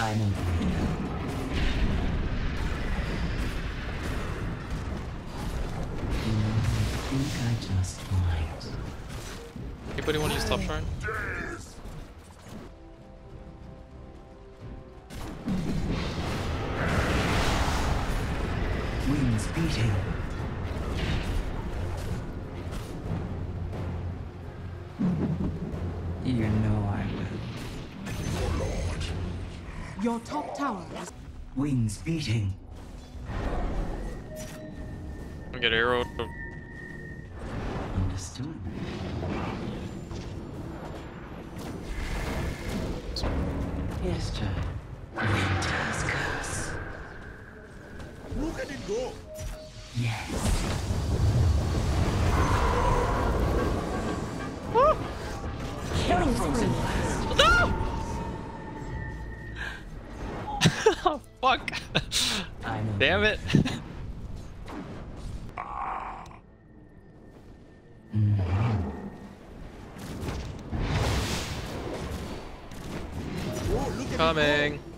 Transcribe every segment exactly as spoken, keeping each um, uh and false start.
Final freedom. You know, I think I just might. Anybody want to use top shrine? Wings beating. You know I will. Your top tower is Wings beating. We get arrow. Understood. Yes, John. Winter's curse. Look at it go! Yes. Killing frozen blast. No! Oh, fuck. I know. Damn it. Oh, look at Coming. it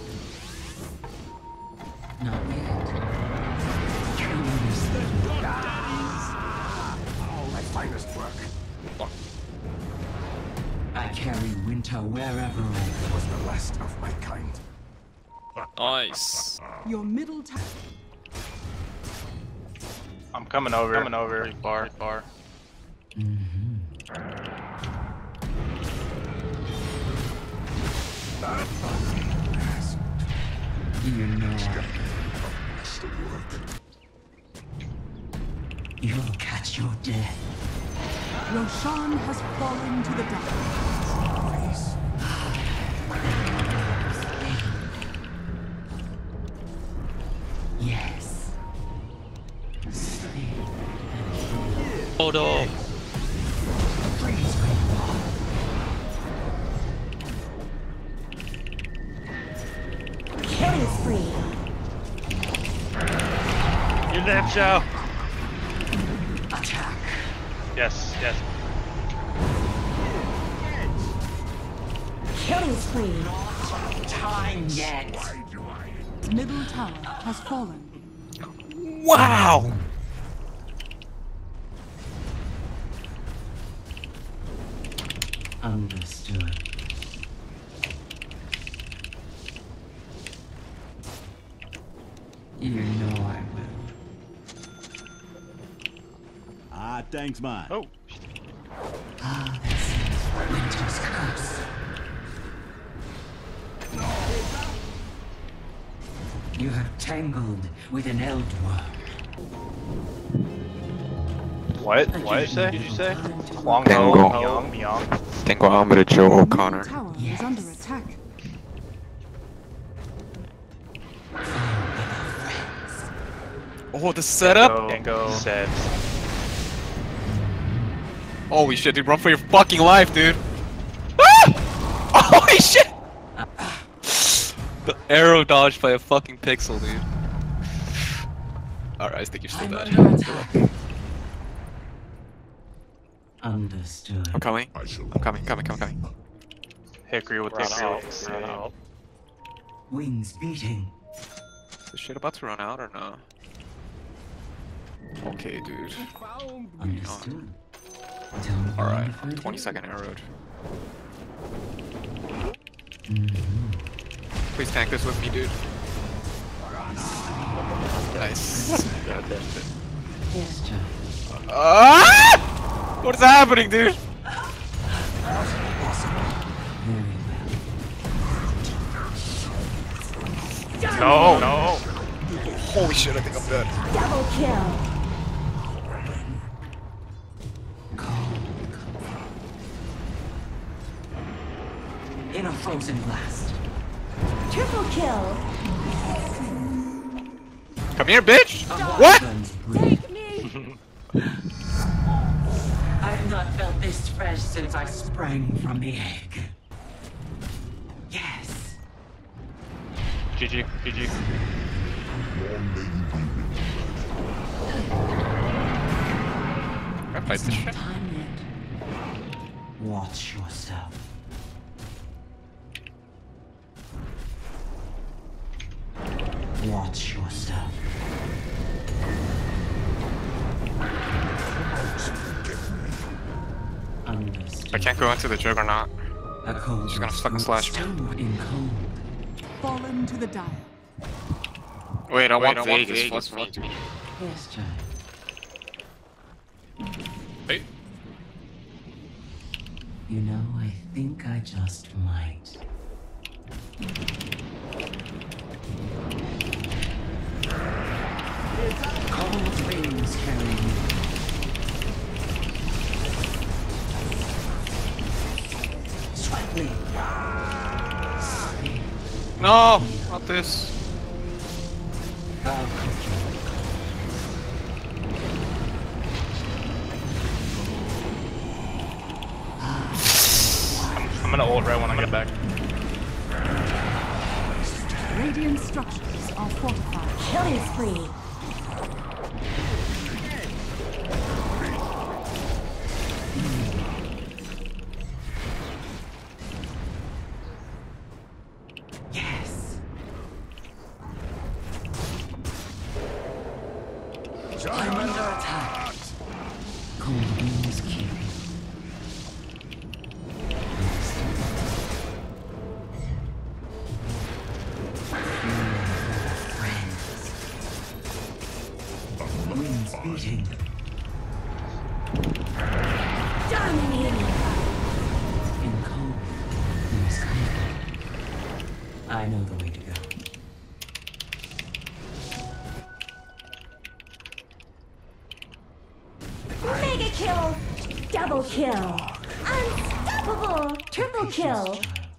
Not yet. Truly go! Oh, my finest work. Fuck. I carry winter wherever I It was the last of my kind. Nice. your middle tower. I'm coming over. Coming over. Pretty far, far. go. Mm-hmm. You know I You'll catch your death. Roshan has fallen to the dark. Yes. Sleep. Oh no. Freeze when you fall. Killing spree. You left, Joe. Attack. Yes, yes. Killing spree. Time yet. Middle tower has fallen. Wow. Understood. You know I will. Ah, thanks, man. Oh. Ah, this is winter's curse. You have tangled with an Eldworm. What? What did you say? Did you say? Long Tango. Ho, Myung, Myung. Tengo hambre, Joe Middle O'Connor. tower Yes. is under attack. Oh, the setup. Go, Tango. Set. Holy shit, dude. Run for your fucking life, dude. Ah! Holy shit. The arrow dodged by a fucking pixel, dude. Alright, I think you're still I'm dead. under attack. Understood. I'm coming. I'm coming, coming, coming, coming. Hickory with Run Hickory. out, with run Hickory. out. Wings beating. Is this shit about to run out or no? Okay, dude. Understood. Tell me Alright, if I do. twenty second arrowed. Mhm. Please tank this with me, dude. Nice. Yes, John. Ah! What is happening, dude? Very well. No, no. Holy shit, I think I'm dead. Double kill. In a frozen blast. Triple kill. Come here, bitch! What? Guns breathe. Take me. I have not felt this fresh since I sprang from the egg. Yes. G G, G G. I played this shit. Time yet. Watch yourself. I can't go into the juggernaut. A cold She's gonna was fucking slash me. stored in cold. Fallen to the dire. Wait, I want I want Vegas. Vegas, Fuck, fuck. Yes, child. Wait. You know, I think I just might. Cold winds carry me. Swiftly. No, not this. I'll cook you. I'm, I'm gonna ult right when I get back. Radiant structures are fortified. Killing spree. Yes. I'm under attack. Cold winds keep. Winds beating. Dominating. In cold, there's comfort. I know the way to go. Mega kill. Double kill. Unstoppable. Triple kill.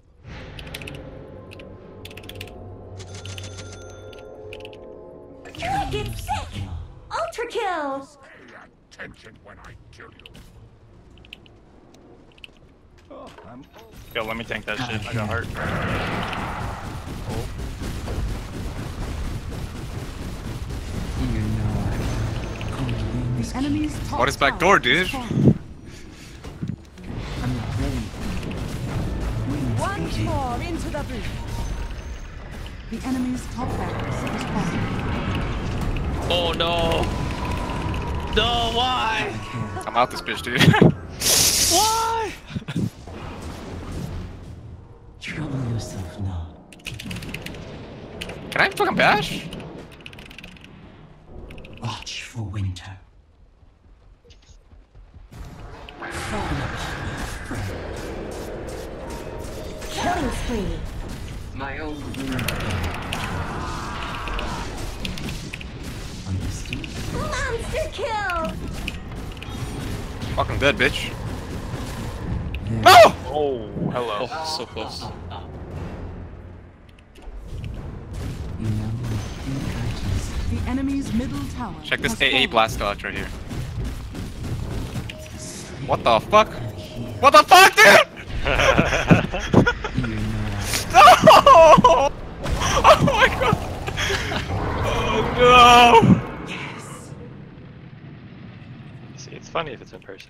Dragon sick. Ultra kill. Attention when I kill you. Oh, I'm Yo, let me tank that shit. I got hurt. You know, cold winds. The enemy's top What is back tower door, has dude? fallen. I'm not ready. Winds Once beating. more into the breach. The enemy's top barracks has fallen. Oh no! No, why? I care. I'm out this bitch, dude. Why? Trouble yourself not. Can I fucking bash? Watch for winter. Fall upon your friend. Killing spree. My own wind. Understood. Monster kill. Fucking dead, bitch. There. No! Oh, hello. Oh, so close. You know, I think I just The enemy's middle tower. Check this has A A fallen. blast dodge right here. What the fuck? am here. What the fuck, dude? You know, No! Oh my god! Oh no! yes. See, it's funny if it's in person.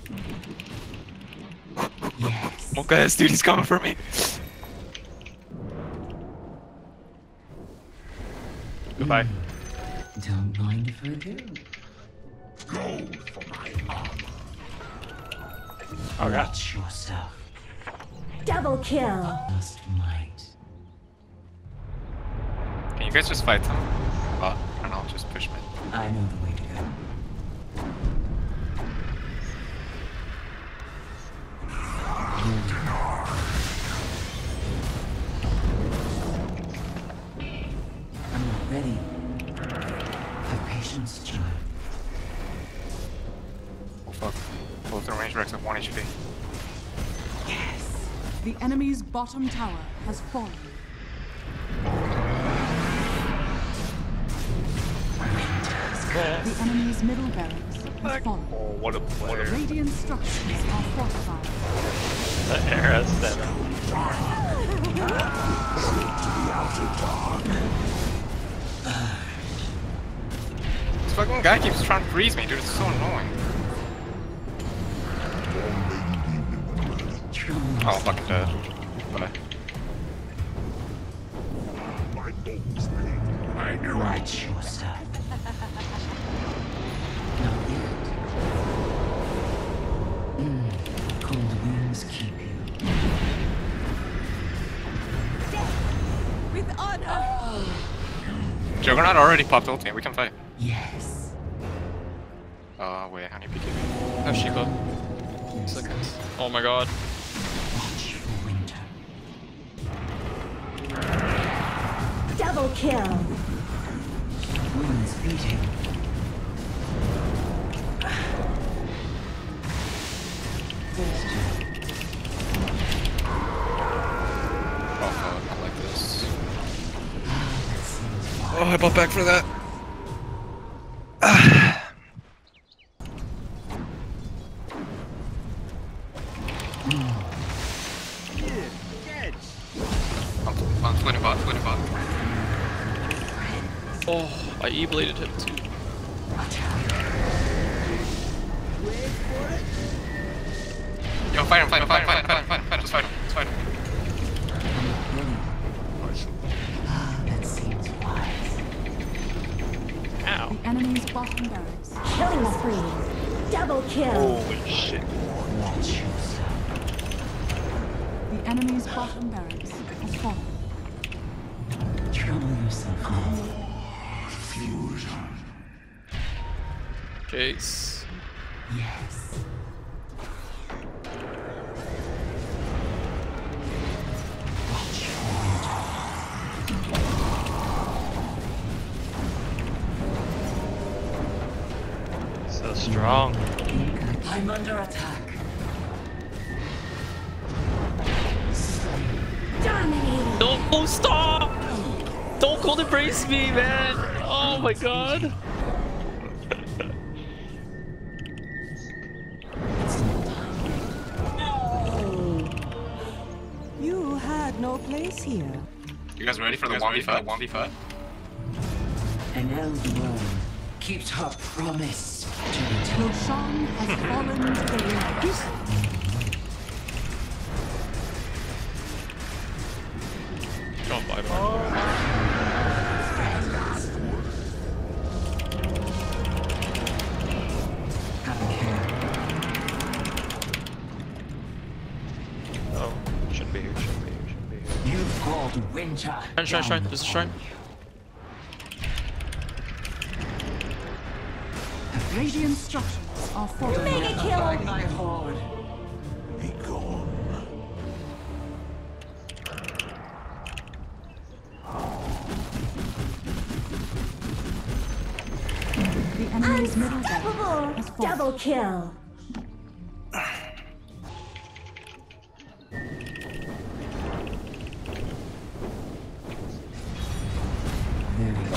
Yes. Monk ass, dude, he's coming for me. Goodbye. Don't mind if I do. gold for my armor. Oh god. Watch yourself. Double kill. Just might. Can you guys just fight them? Uh, I don't know, just push me. I know the way to go. I'm not ready. Have patience, child. Oh fuck. Both the range wrecks at one H P. Yes. The enemy's bottom tower has fallen. The enemy's middle barracks has fallen. Oh, what a player. Radiant structures are fortified. The era seven. This fucking guy keeps trying to freeze me, dude. It's so annoying. Trouble Oh, I'm fucking dead. Bye. My bones bleed. I knew it. Watch yourself. Not yet. Mm, Cold winds keep you. With honor. Juggernaut already popped ulti. We can fight. Yes. Uh, wait, how many P K? Oh, Shiba. Seconds. Oh my god. Watch for winter. Double kill. Winds beating. First turn. Oh, fuck, not like this. Ah, that seems fine. Oh, I bought back for that. I'm, I'm splitting bot, splitting bot. Oh, I E-bladed him too. Yo, fight him, fight him, fight him, fight him, fight him, fight him, fight him, just fight him, just fight him. Ah, that seems wise. Ow. The enemy's bottom barracks. Killing spree. Double kill. Holy shit. Watch yourself. The enemy's bottom barracks has fallen. Trouble yourself not. Jace. Yes. Watch for winter. So strong. I'm under attack. Dominating. Don't oh, stop! Don't cold embrace me, man! Oh my god! You had no place here. You guys ready for the one v five? one v five? An elder worm keeps her promise to return. Roshan has fallen to the waves. Don't buy more. Have a care. Oh, shouldn't be here, shouldn't be here, shouldn't be here. You've called winter. Shrine, shrine, shrine. down There's a shrine. Radiant structures are falling. Mega Find kill. my horde. Be gone. The enemy's middle barracks Unstoppable. has fallen. Double kill. Very good.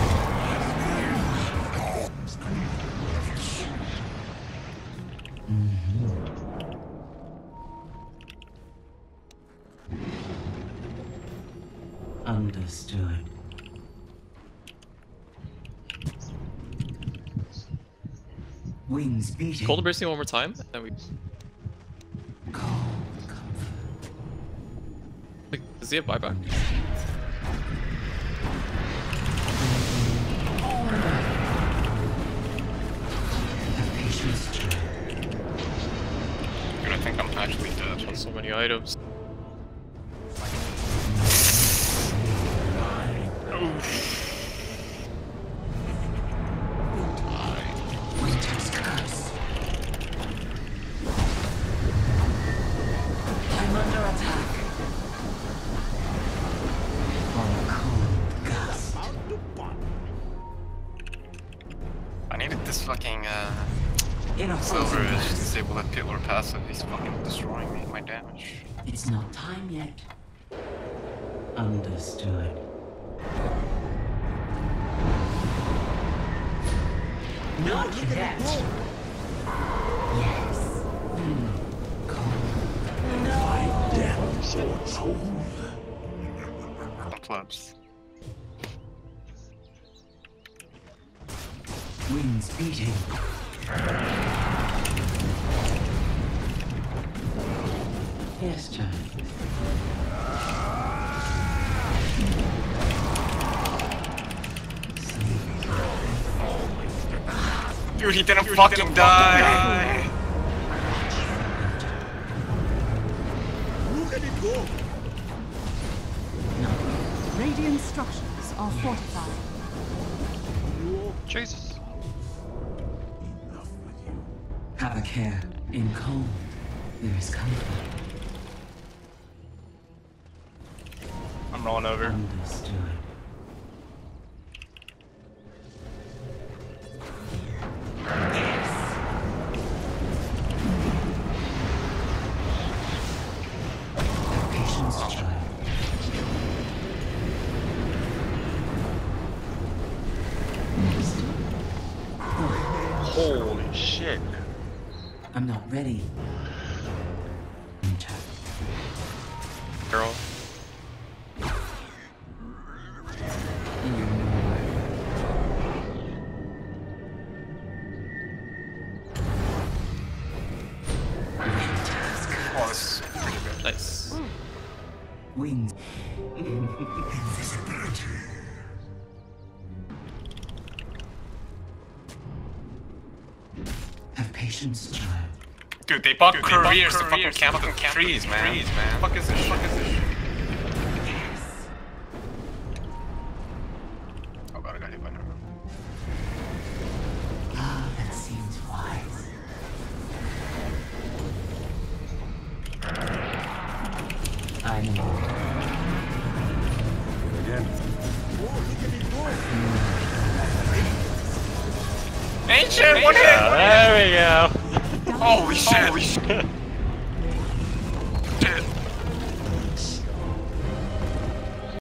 Understood. Wings beating. Cold embrace me one more time, and then we. Cold comfort. Like, does he have buyback? Have patience, child. Dude, I think I'm actually dead. On so many items. Winter's curse. I'm under attack. From a cold gust. I needed this fucking, uh, In a silver frozen is blast. disable that pillar passive. He's fucking destroying me, my damage. It's not time yet. Understood. Not yet. Yes. Hmm. Cold. On clubs. Winds beating. Yes, turn. Dude, he didn't fucking die! Radiant structures are fortified. Jesus. Have a care. In cold, there is comfort. I'm rolling over. Understood. Have patience, child. Holy shit. I'm not ready. Girl. Oh, this is pretty good. Nice. Wings. Have patience, child. Dude, they bought careers to fucking camp up in trees, man. Trees, man. Fuck is this? Fuck is this? Oh god, I got hit by another. Ah, that seems wise. I know. Ancient, what hit? There we go. Holy shit! Holy shit!